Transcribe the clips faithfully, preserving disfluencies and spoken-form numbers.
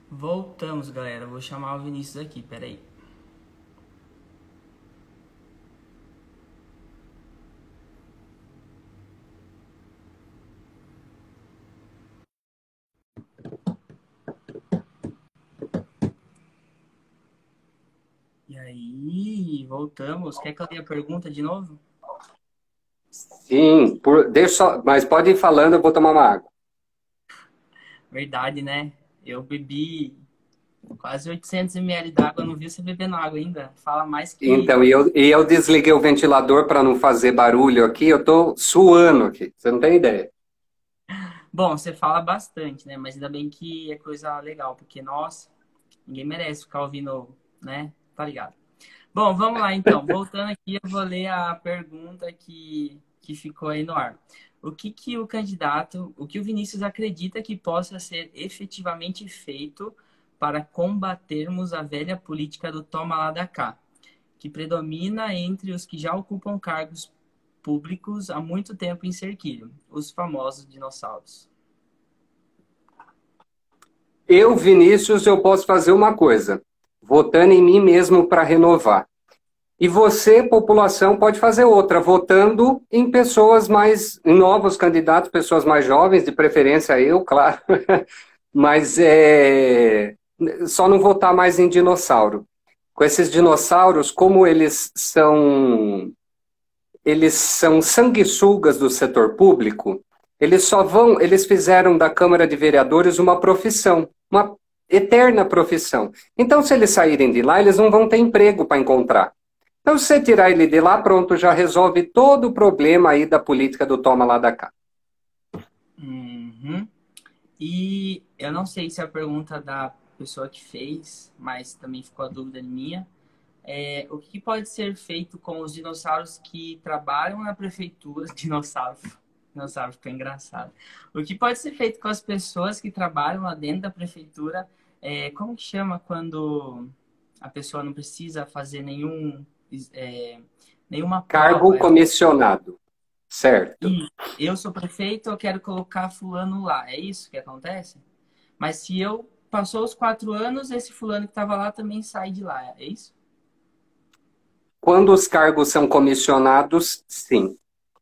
Voltamos, galera. Vou chamar o Vinícius aqui, peraí. E aí, voltamos. Quer que eu dê a pergunta de novo? Sim, por, deixa só, mas pode ir falando, eu vou tomar uma água. Verdade, né? Eu bebi quase oitocentos mililitros d'água, não vi você bebendo água ainda. Fala mais que... Então, e eu, e eu desliguei o ventilador para não fazer barulho aqui, eu tô suando aqui, você não tem ideia. Bom, você fala bastante, né? Mas ainda bem que é coisa legal, porque, nossa, ninguém merece ficar ouvindo, né? Tá ligado? Bom, vamos lá então. Voltando aqui, eu vou ler a pergunta que, que ficou aí no ar. O que que o candidato, o que o Vinícius acredita que possa ser efetivamente feito para combatermos a velha política do toma lá da cá, que predomina entre os que já ocupam cargos públicos há muito tempo em Cerquilho, os famosos dinossauros? Eu, Vinícius, eu posso fazer uma coisa, votando em mim mesmo para renovar. E você, população, pode fazer outra, votando em pessoas mais, em novos candidatos, pessoas mais jovens, de preferência eu, claro, mas é, só não votar mais em dinossauro. Com esses dinossauros, como eles são, eles são sanguessugas do setor público, eles só vão, eles fizeram da Câmara de Vereadores uma profissão, uma eterna profissão. Então, se eles saírem de lá, eles não vão ter emprego para encontrar. Então, se você tirar ele de lá, pronto, já resolve todo o problema aí da política do toma lá da cá. Uhum. E eu não sei se é a pergunta da pessoa que fez, mas também ficou a dúvida minha. É, o que pode ser feito com os dinossauros que trabalham na prefeitura? Dinossauro, dinossauro ficou engraçado. O que pode ser feito com as pessoas que trabalham lá dentro da prefeitura? É, como que chama quando a pessoa não precisa fazer nenhum, é, nenhuma Cargo prova? Ela, comissionado, certo? e eu sou prefeito, eu quero colocar fulano lá. É isso que acontece? Mas se eu passou os quatro anos, esse fulano que estava lá também sai de lá. É isso? Quando os cargos são comissionados, sim.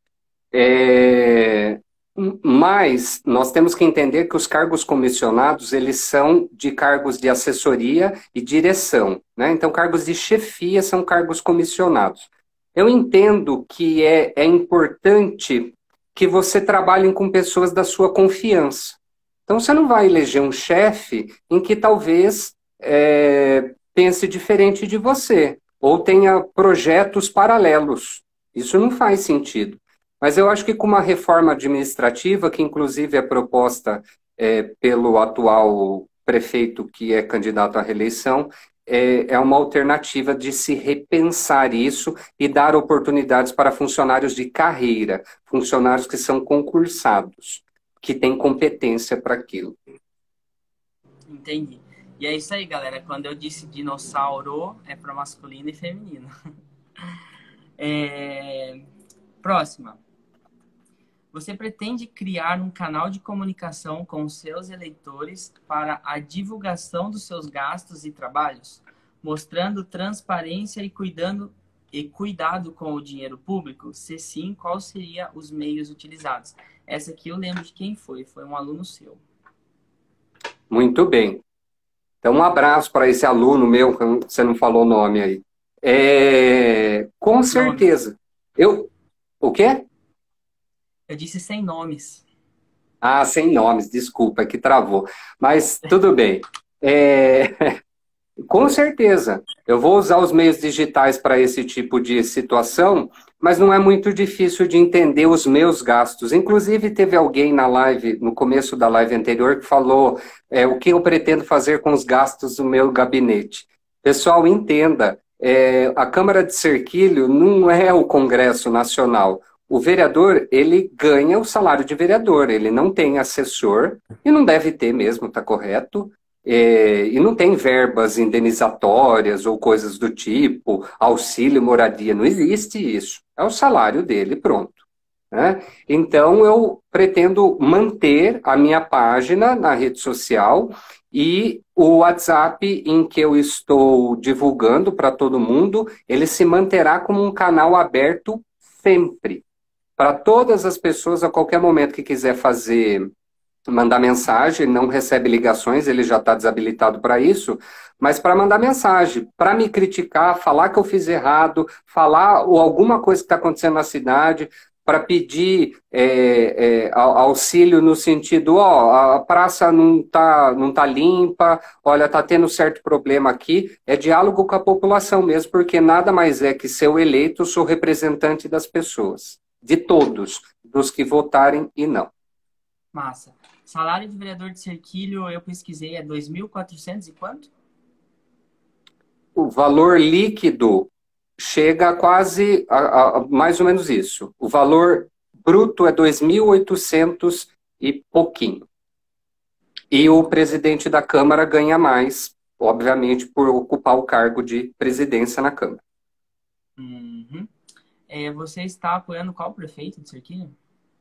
É, mas nós temos que entender que os cargos comissionados, eles são de cargos de assessoria e direção, né? Então, cargos de chefia são cargos comissionados. Eu entendo que é, é importante que você trabalhe com pessoas da sua confiança. Então, você não vai eleger um chefe em que talvez é, pense diferente de você, ou tenha projetos paralelos. Isso não faz sentido. Mas eu acho que com uma reforma administrativa, que inclusive é proposta é, pelo atual prefeito que é candidato à reeleição, é, é uma alternativa de se repensar isso e dar oportunidades para funcionários de carreira, funcionários que são concursados, que têm competência para aquilo. Entendi. E é isso aí, galera. Quando eu disse dinossauro, é para masculino e feminino. É... Próxima. Você pretende criar um canal de comunicação com seus eleitores para a divulgação dos seus gastos e trabalhos, mostrando transparência e cuidando e cuidado com o dinheiro público? Se sim, qual seria os meios utilizados? Essa aqui eu lembro de quem foi, foi um aluno seu. Muito bem. Então, um abraço para esse aluno meu, que você não falou o nome aí. É, com Nome. certeza. Eu, o quê? Eu disse sem nomes. Ah, sem nomes, desculpa, é que travou. Mas tudo bem. É, com certeza. Eu vou usar os meios digitais para esse tipo de situação, mas não é muito difícil de entender os meus gastos. Inclusive, teve alguém na live, no começo da live anterior, que falou é, o que eu pretendo fazer com os gastos do meu gabinete. Pessoal, entenda, é, a Câmara de Cerquilho não é o Congresso Nacional. O vereador, ele ganha o salário de vereador, ele não tem assessor, e não deve ter mesmo, está correto? É, e não tem verbas indenizatórias ou coisas do tipo, auxílio, moradia, não existe isso. É o salário dele, pronto. né? Então, eu pretendo manter a minha página na rede social e o WhatsApp em que eu estou divulgando para todo mundo, ele se manterá como um canal aberto sempre. Para todas as pessoas, a qualquer momento que quiser fazer, mandar mensagem, não recebe ligações, ele já está desabilitado para isso, mas para mandar mensagem, para me criticar, falar que eu fiz errado, falar ou alguma coisa que está acontecendo na cidade, para pedir é, é, auxílio no sentido, ó, a praça não está não tá limpa, olha, está tendo certo problema aqui, é diálogo com a população mesmo, porque nada mais é que ser o eleito, sou representante das pessoas, de todos, dos que votarem e não. Massa. Salário de vereador de Serquilho, eu pesquisei, é dois mil e quatrocentos e quanto? O valor líquido chega a quase, a, a, mais ou menos isso. O valor bruto é dois mil e oitocentos e pouquinho. E o presidente da Câmara ganha mais, obviamente, por ocupar o cargo de presidência na Câmara. Uhum. É, você está apoiando qual prefeito de Serquilho?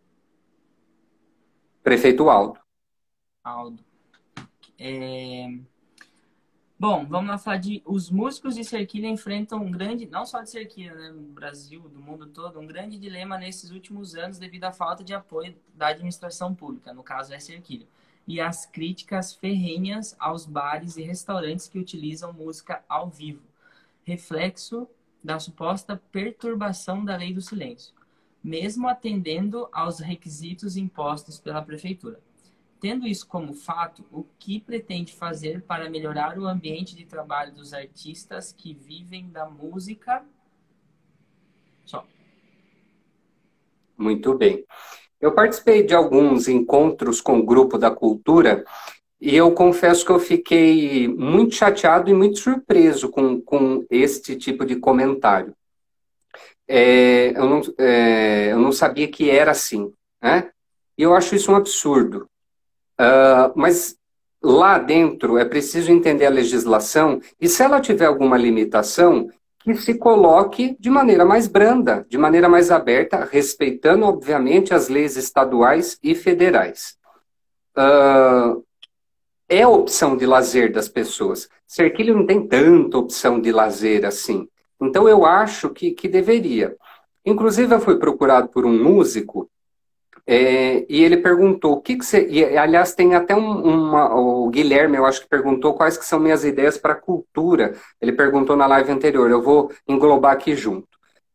Prefeito Aldo. Aldo. É... Bom, vamos lá falar de... Os músicos de Serquilho enfrentam um grande... Não só de Serquilho, né? No Brasil, do mundo todo. Um grande dilema nesses últimos anos devido à falta de apoio da administração pública. No caso, é Serquilho. E as críticas ferrenhas aos bares e restaurantes que utilizam música ao vivo. Reflexo da suposta perturbação da lei do silêncio. Mesmo atendendo aos requisitos impostos pela prefeitura. Tendo isso como fato, o que pretende fazer para melhorar o ambiente de trabalho dos artistas que vivem da música? Só. Muito bem. Eu participei de alguns encontros com o Grupo da Cultura e eu confesso que eu fiquei muito chateado e muito surpreso com, com este tipo de comentário. É, eu, não, é, eu não sabia que era assim, né? E eu acho isso um absurdo. Uh, mas lá dentro é preciso entender a legislação e se ela tiver alguma limitação, que se coloque de maneira mais branda, de maneira mais aberta, respeitando, obviamente, as leis estaduais e federais. Uh, é a opção de lazer das pessoas. Serquilho não tem tanta opção de lazer assim. Então eu acho que, que deveria. Inclusive eu fui procurado por um músico É, e ele perguntou, o que, que você... E, aliás, tem até um, uma... O Guilherme, eu acho que perguntou quais que são minhas ideias para a cultura. Ele perguntou na live anterior, eu vou englobar aqui junto.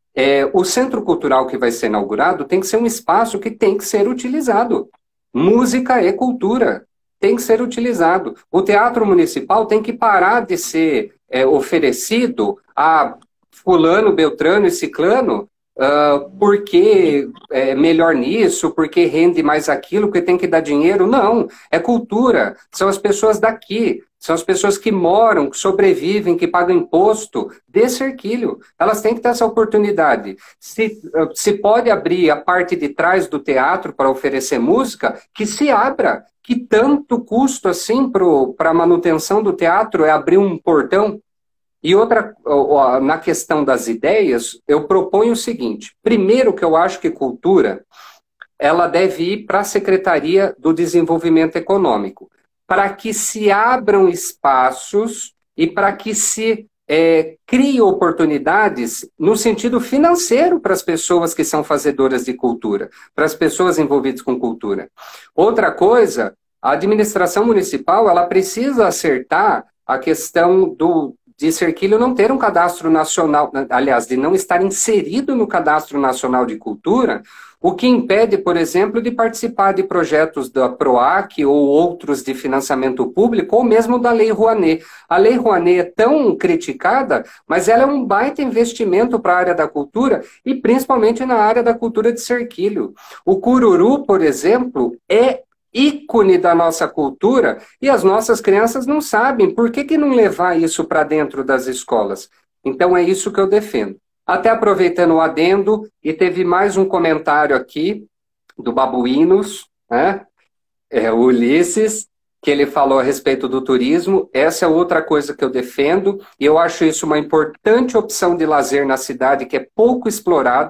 É, o Centro Cultural que vai ser inaugurado tem que ser um espaço que tem que ser utilizado. Música é cultura, tem que ser utilizado. O Teatro Municipal tem que parar de ser é, oferecido a fulano, beltrano e ciclano, Uh, porque é melhor nisso, porque rende mais aquilo, porque tem que dar dinheiro. Não, é cultura. São as pessoas daqui, são as pessoas que moram, que sobrevivem, que pagam imposto de Serquilho. Elas têm que ter essa oportunidade. Se, se pode abrir a parte de trás do teatro para oferecer música, que se abra. Que tanto custo assim para a manutenção do teatro é abrir um portão? E outra, na questão das ideias, eu proponho o seguinte. Primeiro que eu acho que cultura, ela deve ir para a Secretaria do Desenvolvimento Econômico, para que se abram espaços e para que se é, crie oportunidades no sentido financeiro para as pessoas que são fazedoras de cultura, para as pessoas envolvidas com cultura. Outra coisa, a administração municipal, ela precisa acertar a questão do de Serquilho não ter um cadastro nacional, aliás, de não estar inserido no Cadastro Nacional de Cultura, o que impede, por exemplo, de participar de projetos da PROAC ou outros de financiamento público, ou mesmo da Lei Rouanet. A Lei Rouanet é tão criticada, mas ela é um baita investimento para a área da cultura, e principalmente na área da cultura de Serquilho. O cururu, por exemplo, é ícone da nossa cultura e as nossas crianças não sabem. Por que, que não levar isso para dentro das escolas? Então é isso que eu defendo. Até aproveitando o adendo, e teve mais um comentário aqui do Babuínos, né? É, o Ulisses, que ele falou a respeito do turismo. Essa é outra coisa que eu defendo, e eu acho isso uma importante opção de lazer na cidade, que é pouco explorado.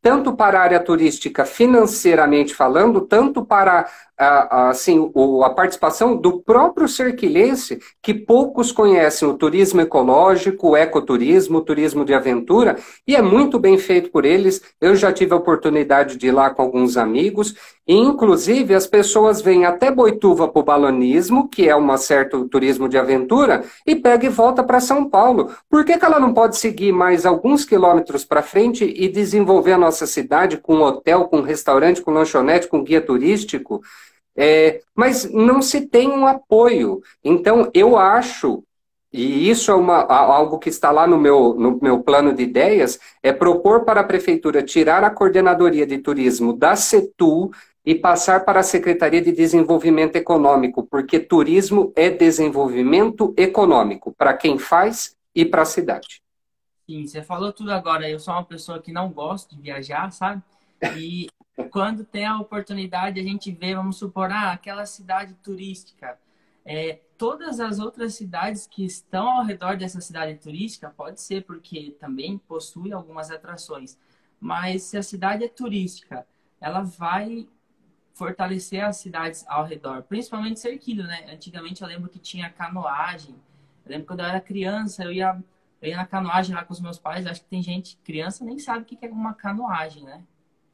tanto para a área turística financeiramente falando, tanto para a, assim, o, a participação do próprio serquilense, que poucos conhecem o turismo ecológico, o ecoturismo, o turismo de aventura, e é muito bem feito por eles. Eu já tive a oportunidade de ir lá com alguns amigos, e inclusive as pessoas vêm até Boituva para o balonismo, que é um certo turismo de aventura, e pega e volta para São Paulo. Por que que ela não pode seguir mais alguns quilômetros para frente e desenvolver a nossa cidade com hotel, com restaurante, com lanchonete, com guia turístico? É, mas não se tem um apoio. Então, eu acho, e isso é uma, algo que está lá no meu, no meu plano de ideias, é propor para a Prefeitura tirar a Coordenadoria de Turismo da CETU e passar para a Secretaria de Desenvolvimento Econômico, porque turismo é desenvolvimento econômico, para quem faz e para a cidade. Sim, você falou tudo agora. Eu sou uma pessoa que não gosto de viajar, sabe? E quando tem a oportunidade, a gente vê, vamos supor, ah, aquela cidade turística. É, todas as outras cidades que estão ao redor dessa cidade turística, pode ser porque também possui algumas atrações. Mas se a cidade é turística, ela vai fortalecer as cidades ao redor, principalmente Cerquilho, né? Antigamente eu lembro que tinha canoagem. Eu lembro quando eu era criança, eu ia, eu ia na canoagem lá com os meus pais. Acho que tem gente, criança, nem sabe o que é uma canoagem, né?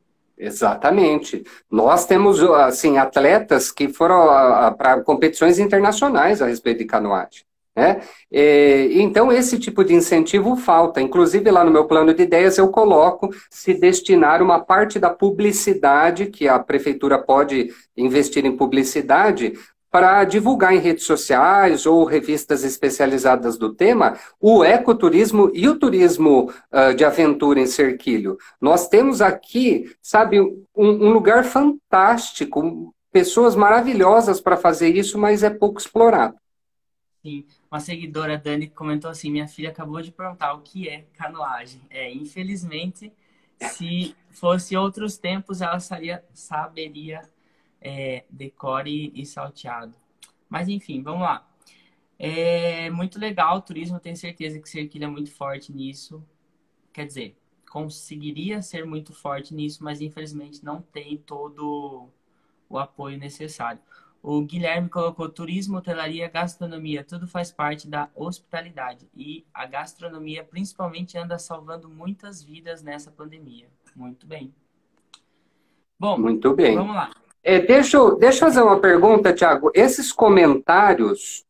Exatamente. Nós temos, assim, atletas que foram para competições internacionais a respeito de canoagem, né? E, então, esse tipo de incentivo falta. Inclusive, lá no meu plano de ideias, eu coloco se destinar uma parte da publicidade, que a prefeitura pode investir em publicidade, para divulgar em redes sociais ou revistas especializadas do tema o ecoturismo e o turismo uh, de aventura em Cerquilho. Nós temos aqui, sabe, um, um lugar fantástico, pessoas maravilhosas para fazer isso, mas é pouco explorado. Sim, uma seguidora, Dani, comentou assim, minha filha acabou de perguntar o que é canoagem. É, infelizmente, se fosse outros tempos, ela saberia, saberia É, decore e salteado. Mas enfim, vamos lá. É muito legal o turismo, tenho certeza que Cerquilho é muito forte nisso. Quer dizer, conseguiria ser muito forte nisso, mas infelizmente não tem todo o apoio necessário. O Guilherme colocou turismo, hotelaria, gastronomia, tudo faz parte da hospitalidade. E a gastronomia principalmente anda salvando muitas vidas nessa pandemia. Muito bem. Bom, muito bem. Vamos lá. É, deixa, eu, deixa eu fazer uma pergunta, Thiago. Esses comentários,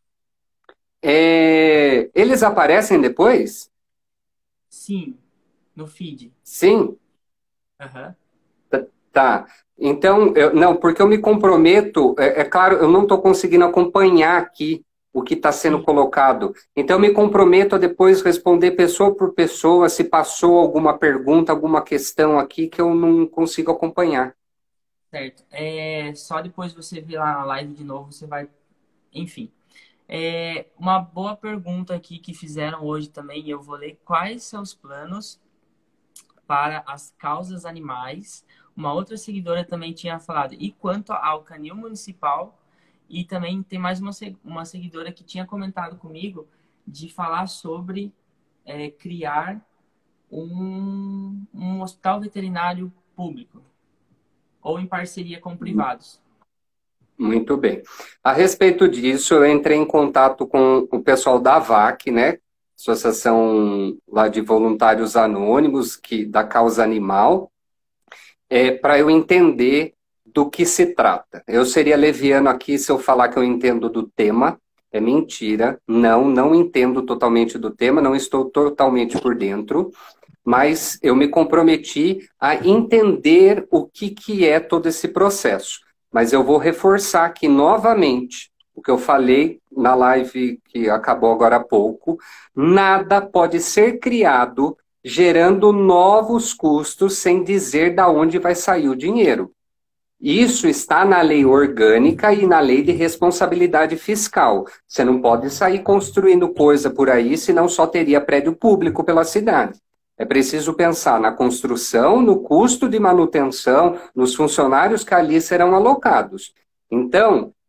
é, eles aparecem depois? Sim, no feed. Sim? Uhum. Tá. tá. Então, eu, não, porque eu me comprometo, é, é claro, eu não estou conseguindo acompanhar aqui o que está sendo Sim. colocado. Então, eu me comprometo a depois responder pessoa por pessoa, se passou alguma pergunta, alguma questão aqui que eu não consigo acompanhar. Certo. É, só depois você vir lá na live de novo, você vai... Enfim. É, uma boa pergunta aqui que fizeram hoje também, eu vou ler. Quais são os planos para as causas animais? Uma outra seguidora também tinha falado. E quanto ao canil municipal? E também tem mais uma, uma seguidora que tinha comentado comigo de falar sobre é, criar um, um hospital veterinário público. Ou em parceria com privados. Muito bem. A respeito disso, eu entrei em contato com o pessoal da A V A C, né? Associação lá de Voluntários Anônimos, que, da causa animal, é, para eu entender do que se trata. Eu seria leviano aqui se eu falar que eu entendo do tema. É mentira. Não, não entendo totalmente do tema, não estou totalmente por dentro. Mas eu me comprometi a entender o que, que é todo esse processo. Mas eu vou reforçar aqui novamente o que eu falei na live que acabou agora há pouco. Nada pode ser criado gerando novos custos sem dizer de onde vai sair o dinheiro. Isso está na lei orgânica e na lei de responsabilidade fiscal. Você não pode sair construindo coisa por aí, senão só teria prédio público pela cidade. É preciso pensar na construção, no custo de manutenção, nos funcionários que ali serão alocados. Então,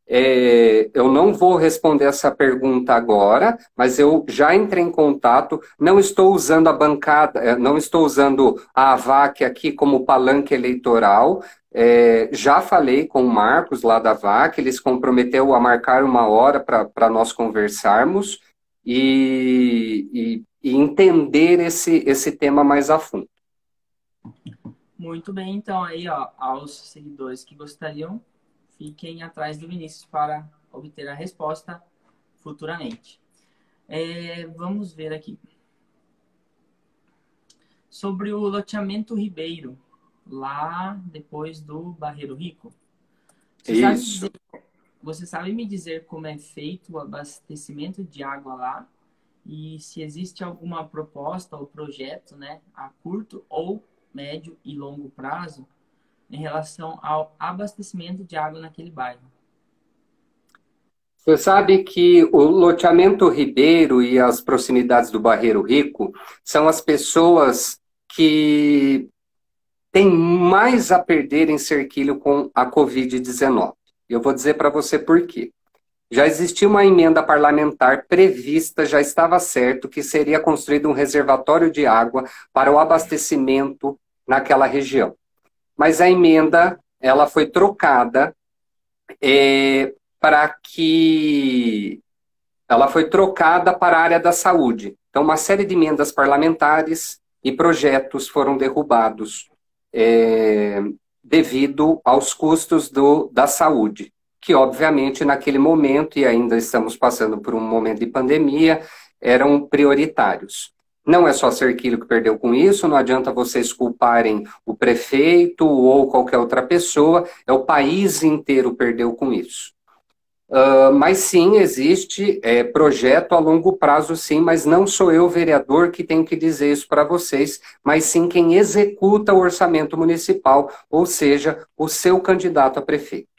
É, eu não vou responder essa pergunta agora, mas eu já entrei em contato, não estou usando a bancada, não estou usando a AVAC aqui como palanque eleitoral, é, já falei com o Marcos lá da AVAC, ele se comprometeu a marcar uma hora para nós conversarmos e, e, e entender esse, esse tema mais a fundo. Muito bem, então aí, ó, aos seguidores que gostariam, fiquem atrás do Vinícius para obter a resposta futuramente. É, vamos ver aqui. Sobre o loteamento Ribeiro, lá depois do Barreiro Rico. Você Isso. Sabe dizer, você sabe me dizer como é feito o abastecimento de água lá? E se existe alguma proposta ou projeto, né, a curto ou médio e longo prazo em relação ao abastecimento de água naquele bairro? Você sabe que o loteamento Ribeiro e as proximidades do Barreiro Rico são as pessoas que têm mais a perder em Cerquilho com a covid dezenove. Eu vou dizer para você por quê. Já existia uma emenda parlamentar prevista, já estava certo que seria construído um reservatório de água para o abastecimento naquela região. Mas a emenda, ela foi trocada é, para que... Ela foi trocada para a área da saúde. Então, uma série de emendas parlamentares e projetos foram derrubados é, devido aos custos do, da saúde, que, obviamente, naquele momento, e ainda estamos passando por um momento de pandemia, eram prioritários. Não é só Cerquilho que perdeu com isso, não adianta vocês culparem o prefeito ou qualquer outra pessoa, é o país inteiro perdeu com isso. Uh, mas sim, existe é, projeto a longo prazo sim, mas não sou eu, vereador, que tenho que dizer isso para vocês, mas sim quem executa o orçamento municipal, ou seja, o seu candidato a prefeito.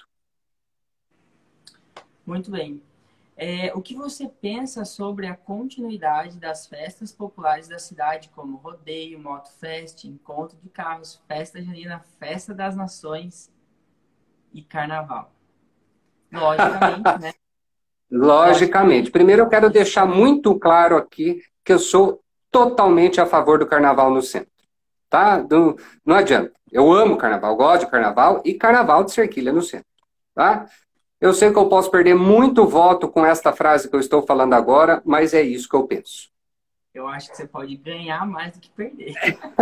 Muito bem. É, o que você pensa sobre a continuidade das festas populares da cidade, como rodeio, motofest, encontro de carros, festa junina, festa das nações e carnaval? Logicamente, né? Logicamente. Primeiro eu quero deixar muito claro aqui que eu sou totalmente a favor do carnaval no centro. Tá? Não, não adianta. Eu amo carnaval, gosto de carnaval e carnaval de Cerquilha no centro. Tá? Eu sei que eu posso perder muito voto com esta frase que eu estou falando agora, mas é isso que eu penso. Eu acho que você pode ganhar mais do que perder.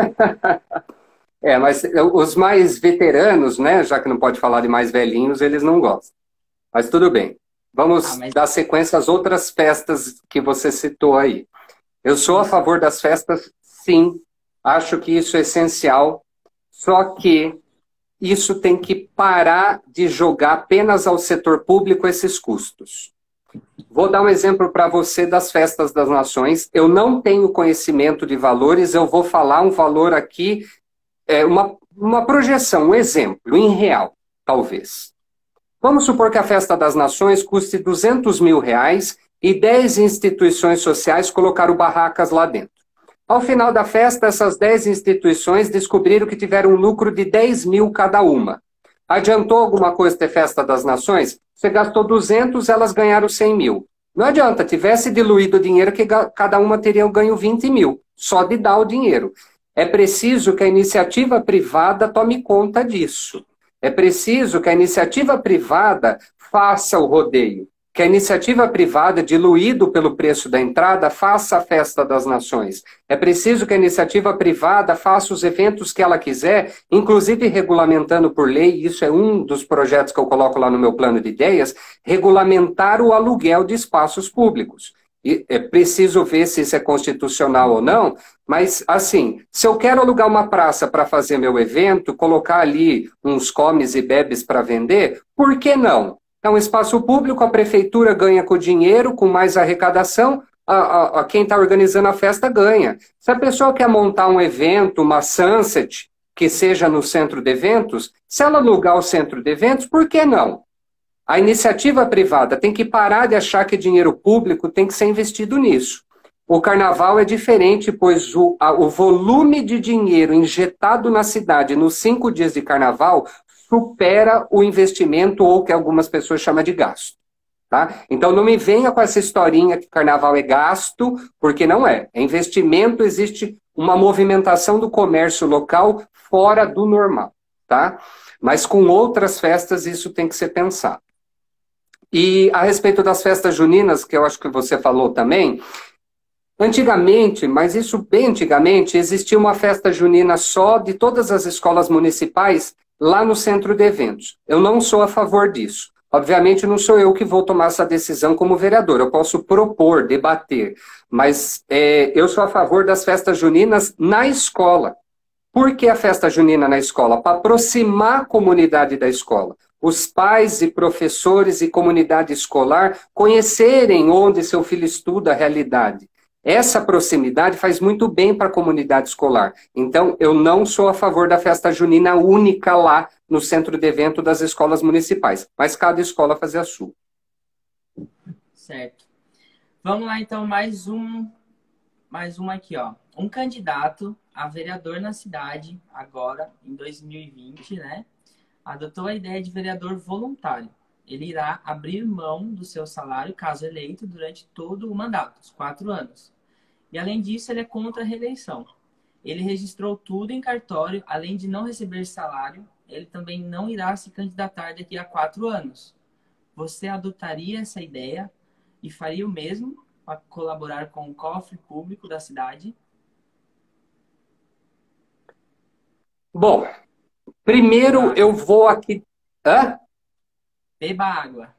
É, mas os mais veteranos, né, já que não pode falar de mais velhinhos, eles não gostam. Mas tudo bem. Vamos ah, mas... dar sequência às outras festas que você citou aí. Eu sou a favor das festas, sim. Acho que isso é essencial. Só que isso tem que parar de jogar apenas ao setor público esses custos. Vou dar um exemplo para você das festas das nações. Eu não tenho conhecimento de valores, eu vou falar um valor aqui, é, uma, uma projeção, um exemplo, em real, talvez. Vamos supor que a festa das nações custe duzentos mil reais e dez instituições sociais colocaram barracas lá dentro. Ao final da festa, essas dez instituições descobriram que tiveram um lucro de dez mil cada uma. Adiantou alguma coisa ter festa das nações? Você gastou duzentos, elas ganharam cem mil. Não adianta, tivesse diluído o dinheiro que cada uma teria ganho vinte mil, só de dar o dinheiro. É preciso que a iniciativa privada tome conta disso. É preciso que a iniciativa privada faça o rodeio. Que a iniciativa privada, diluído pelo preço da entrada, faça a festa das nações. É preciso que a iniciativa privada faça os eventos que ela quiser, inclusive regulamentando por lei, isso é um dos projetos que eu coloco lá no meu plano de ideias, regulamentar o aluguel de espaços públicos. E é preciso ver se isso é constitucional ou não, mas assim, se eu quero alugar uma praça para fazer meu evento, colocar ali uns comes e bebes para vender, por que não? É um espaço público, a prefeitura ganha com o dinheiro, com mais arrecadação, a, a, a quem está organizando a festa ganha. Se a pessoa quer montar um evento, uma sunset, que seja no centro de eventos, se ela alugar o centro de eventos, por que não? A iniciativa privada tem que parar de achar que dinheiro público tem que ser investido nisso. O carnaval é diferente, pois o, a, o volume de dinheiro injetado na cidade nos cinco dias de carnaval supera o investimento ou que algumas pessoas chamam de gasto. Tá? Então não me venha com essa historinha que carnaval é gasto, porque não é. É investimento, existe uma movimentação do comércio local fora do normal. Tá? Mas com outras festas isso tem que ser pensado. E a respeito das festas juninas, que eu acho que você falou também, antigamente, mas isso bem antigamente, existia uma festa junina só de todas as escolas municipais lá no centro de eventos. Eu não sou a favor disso. Obviamente não sou eu que vou tomar essa decisão como vereador, eu posso propor, debater, mas é, eu sou a favor das festas juninas na escola. Por que a festa junina na escola? Para aproximar a comunidade da escola. Os pais e professores e comunidade escolar conhecerem onde seu filho estuda a realidade. Essa proximidade faz muito bem para a comunidade escolar. Então, eu não sou a favor da festa junina única lá no centro de evento das escolas municipais, mas cada escola fazer a sua. Certo. Vamos lá, então, mais um, mais uma aqui, ó. Um candidato a vereador na cidade, agora, em dois mil e vinte, né, adotou a ideia de vereador voluntário. Ele irá abrir mão do seu salário, caso eleito, durante todo o mandato, os quatro anos. E, além disso, ele é contra a reeleição. Ele registrou tudo em cartório, além de não receber salário, ele também não irá se candidatar daqui a quatro anos. Você adotaria essa ideia e faria o mesmo para colaborar com o cofre público da cidade? Bom, primeiro eu vou aqui... Hã? Beba água.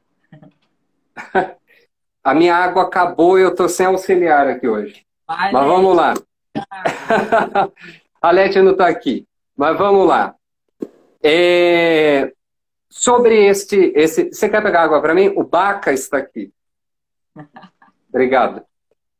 A minha água acabou e eu estou sem auxiliar aqui hoje. Vai, mas vamos lá. A Leti não está aqui. Mas vamos lá. É... Sobre este, esse... Você quer pegar água para mim? O Baca está aqui. Obrigado.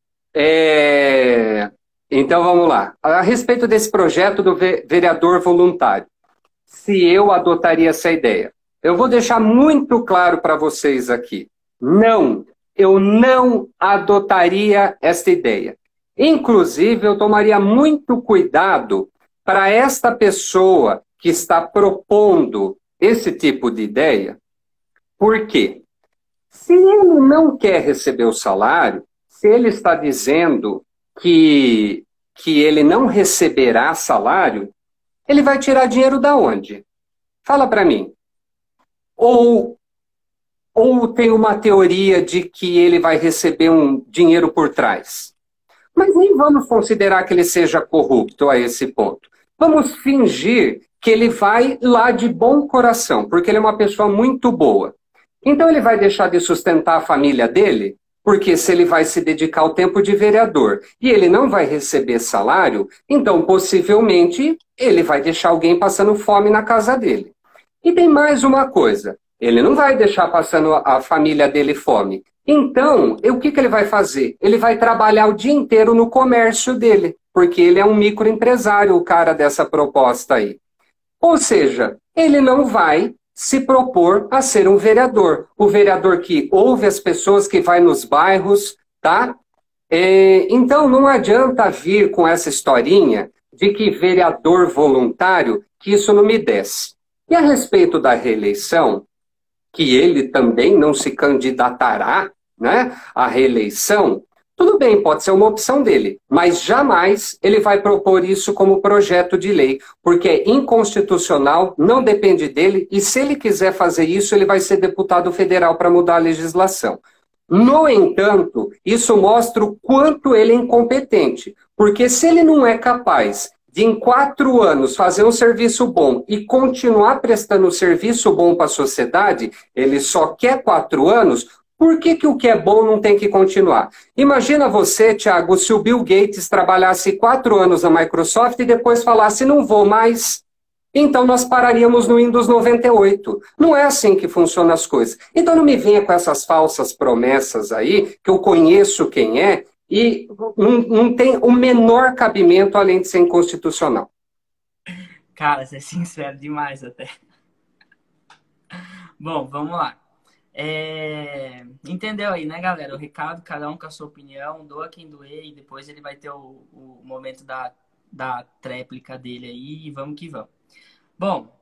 É... Então vamos lá. A respeito desse projeto do vereador voluntário. Se eu adotaria essa ideia. Eu vou deixar muito claro para vocês aqui. Não. Eu não adotaria esta ideia. Inclusive, eu tomaria muito cuidado para esta pessoa que está propondo esse tipo de ideia. Por quê? Se ele não quer receber o salário, se ele está dizendo que, que ele não receberá salário, ele vai tirar dinheiro da onde? Fala para mim. Ou... Ou tem uma teoria de que ele vai receber um dinheiro por trás? Mas nem vamos considerar que ele seja corrupto a esse ponto. Vamos fingir que ele vai lá de bom coração, porque ele é uma pessoa muito boa. Então ele vai deixar de sustentar a família dele? Porque se ele vai se dedicar ao tempo de vereador e ele não vai receber salário, então possivelmente ele vai deixar alguém passando fome na casa dele. E tem mais uma coisa. Ele não vai deixar passando a família dele fome. Então, o que, que ele vai fazer? Ele vai trabalhar o dia inteiro no comércio dele, porque ele é um microempresário, o cara dessa proposta aí. Ou seja, ele não vai se propor a ser um vereador. O vereador que ouve as pessoas, que vai nos bairros, tá? É, então, não adianta vir com essa historinha de que vereador voluntário, que isso não me desce. E a respeito da reeleição, que ele também não se candidatará, né, à reeleição, tudo bem, pode ser uma opção dele, mas jamais ele vai propor isso como projeto de lei, porque é inconstitucional, não depende dele, e se ele quiser fazer isso, ele vai ser deputado federal para mudar a legislação. No entanto, isso mostra o quanto ele é incompetente, porque se ele não é capaz de em quatro anos fazer um serviço bom e continuar prestando um serviço bom para a sociedade, ele só quer quatro anos, por que, que o que é bom não tem que continuar? Imagina você, Thiago, se o Bill Gates trabalhasse quatro anos na Microsoft e depois falasse, não vou mais. Então nós pararíamos no Windows noventa e oito. Não é assim que funcionam as coisas. Então não me venha com essas falsas promessas aí, que eu conheço quem é, e não, não tem o menor cabimento além de ser inconstitucional. Cara, você é sincero demais até. Bom, vamos lá. É... Entendeu aí, né, galera? O recado, cada um com a sua opinião, doa quem doer, e depois ele vai ter o, o momento da, da tréplica dele aí, e vamos que vamos. Bom,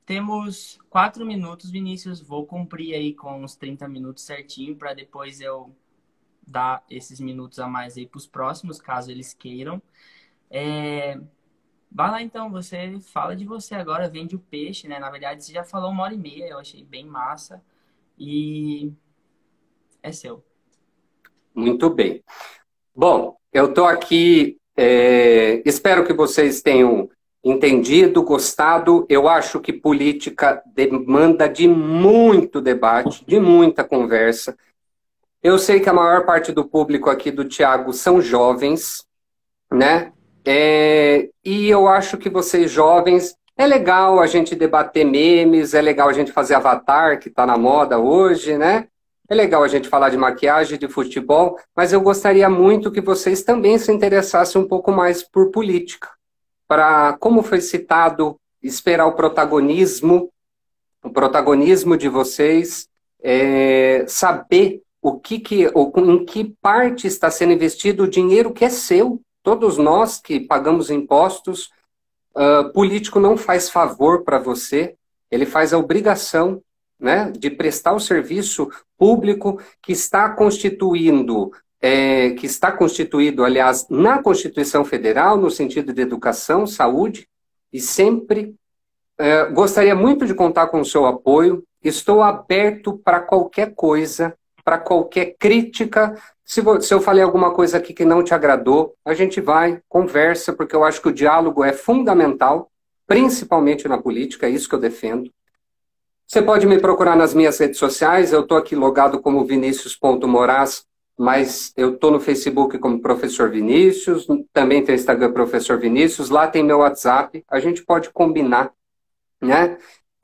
temos quatro minutos, Vinícius. Vou cumprir aí com uns trinta minutos certinho para depois eu dar esses minutos a mais aí para os próximos, caso eles queiram. É... Vai lá então, você fala de você agora, vende o peixe, né? Na verdade, você já falou uma hora e meia, eu achei bem massa. E é seu. Muito bem. Bom, eu estou aqui, é, espero que vocês tenham entendido, gostado. Eu acho que política demanda de muito debate, de muita conversa. Eu sei que a maior parte do público aqui do Thiago são jovens, né? É, e eu acho que vocês jovens, é legal a gente debater memes, é legal a gente fazer avatar, que está na moda hoje, né? É legal a gente falar de maquiagem, de futebol, mas eu gostaria muito que vocês também se interessassem um pouco mais por política. Para, como foi citado, esperar o protagonismo, o protagonismo de vocês, é, saber o que que, ou em que parte está sendo investido o dinheiro que é seu. Todos nós que pagamos impostos, uh, político não faz favor para você, ele faz a obrigação, né, de prestar o serviço público que está constituindo, é, que está constituído, aliás, na Constituição Federal, no sentido de educação, saúde, e sempre é, gostaria muito de contar com o seu apoio. Estou aberto para qualquer coisa, para qualquer crítica. Se, se eu falei alguma coisa aqui que não te agradou, a gente vai, conversa, porque eu acho que o diálogo é fundamental, principalmente na política, é isso que eu defendo. Você pode me procurar nas minhas redes sociais, eu estou aqui logado como Vinícius ponto Moraes, mas eu estou no Facebook como Professor Vinícius, também tem o Instagram Professor Vinícius, lá tem meu WhatsApp, a gente pode combinar, né?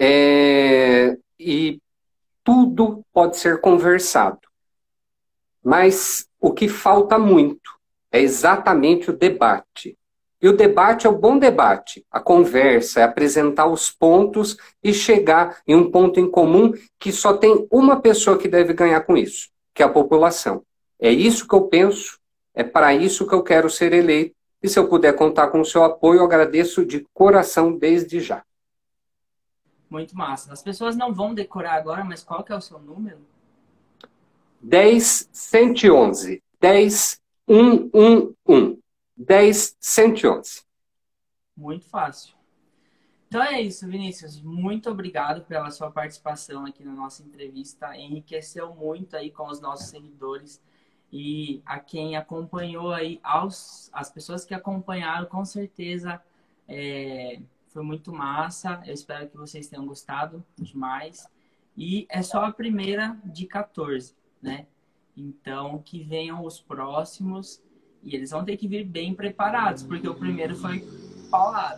É, e tudo pode ser conversado. Mas o que falta muito é exatamente o debate. E o debate é o bom debate, a conversa, é apresentar os pontos e chegar em um ponto em comum que só tem uma pessoa que deve ganhar com isso, que é a população. É isso que eu penso, é para isso que eu quero ser eleito. E se eu puder contar com o seu apoio, eu agradeço de coração desde já. Muito massa. As pessoas não vão decorar agora, mas qual que é o seu número? dez, cento e onze. dez, cento e onze. dez, cento e onze. Muito fácil. Então é isso, Vinícius. Muito obrigado pela sua participação aqui na nossa entrevista. Enriqueceu muito aí com os nossos seguidores. E a quem acompanhou aí, aos, as pessoas que acompanharam, com certeza é, foi muito massa. Eu espero que vocês tenham gostado demais. E é só a primeira de quatorze, né? Então, que venham os próximos. E eles vão ter que vir bem preparados, porque o primeiro foi paulada.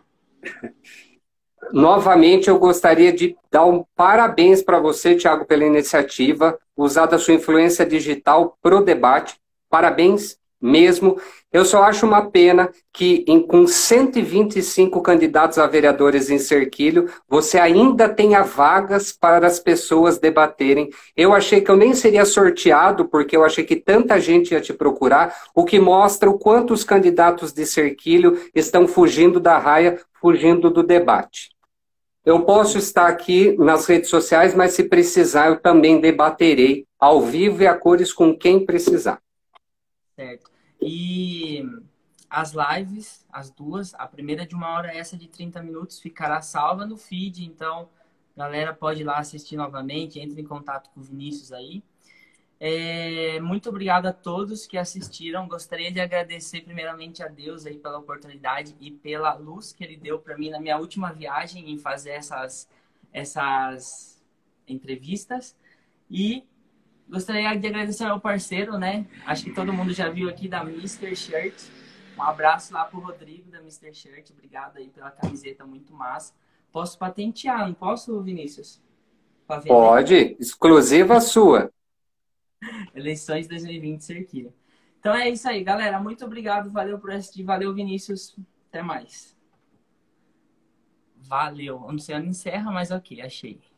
Novamente, eu gostaria de dar um parabéns para você, Thiago, pela iniciativa, usar da sua influência digital pro debate. Parabéns mesmo. Eu só acho uma pena que em, com cento e vinte e cinco candidatos a vereadores em Cerquilho, você ainda tenha vagas para as pessoas debaterem. Eu achei que eu nem seria sorteado, porque eu achei que tanta gente ia te procurar, o que mostra o quanto os candidatos de Cerquilho estão fugindo da raia, fugindo do debate. Eu posso estar aqui nas redes sociais, mas se precisar, eu também debaterei ao vivo e a cores com quem precisar. Certo. E as lives, as duas, a primeira de uma hora, essa de trinta minutos, ficará salva no feed, então a galera pode ir lá assistir novamente, entre em contato com o Vinícius aí. É, muito obrigado a todos que assistiram. Gostaria de agradecer primeiramente a Deus aí pela oportunidade e pela luz que Ele deu para mim na minha última viagem em fazer essas, essas entrevistas. E gostaria de agradecer ao parceiro, né? Acho que todo mundo já viu aqui da mister Shirt. Um abraço lá pro Rodrigo da mister Shirt. Obrigado aí pela camiseta muito massa. Posso patentear, não posso, Vinícius? Pode, exclusiva sua. Eleições dois mil e vinte, Cerquilho. Então é isso aí, galera. Muito obrigado. Valeu por assistir. Valeu, Vinícius. Até mais. Valeu. Eu não sei onde encerra, mas ok, achei.